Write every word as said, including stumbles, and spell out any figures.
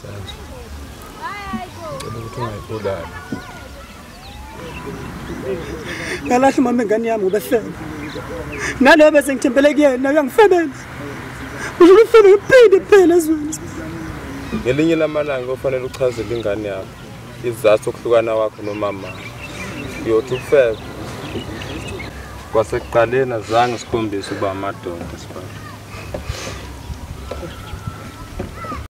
senzo. Ukuthi ungayibulali. Ngalahle mama ngani yami ubefela. Nalo bese ngithembele kuyena uyangifebela. Uzulufela iphinde phela ezweni. Ngelinye lamalanga ofanele uchazele ingane yakho izathu okuhlukana wakho nomama. Uyothi ufebe. Kwasekuqaleni azange sikhombise ukuba amadoda sibaba.